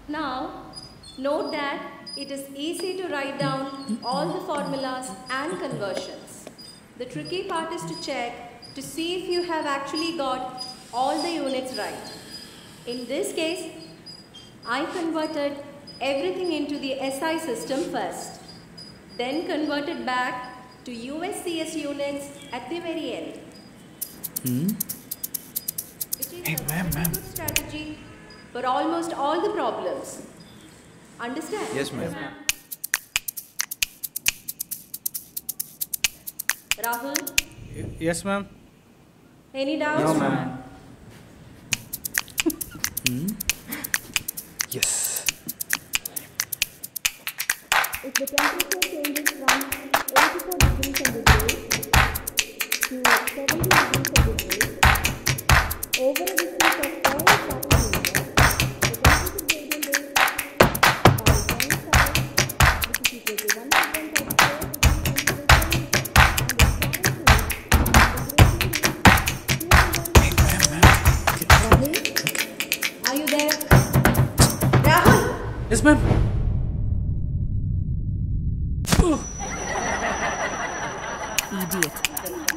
Now, note that it is easy to write down all the formulas and conversions. The tricky part is to check to see if you have actually got all the units right. In this case, I converted everything into the SI system first, then converted back to USCS units at the very end. Which is a very good strategy for almost all the problems. Understand? Yes, ma'am. Rahul, Yes, ma'am. any doubts? No, ma'am. Yes. If the temperature changes from 84 degrees centigrade to 70 degrees centigrade over a distance of 4 centimeters, the temperature gradient is by 0.5, which is equal to 1% of 4 degrees centigrade, and the gradient is 200. Rahul, are you there? Rahul! Yes, ma'am. Idiot.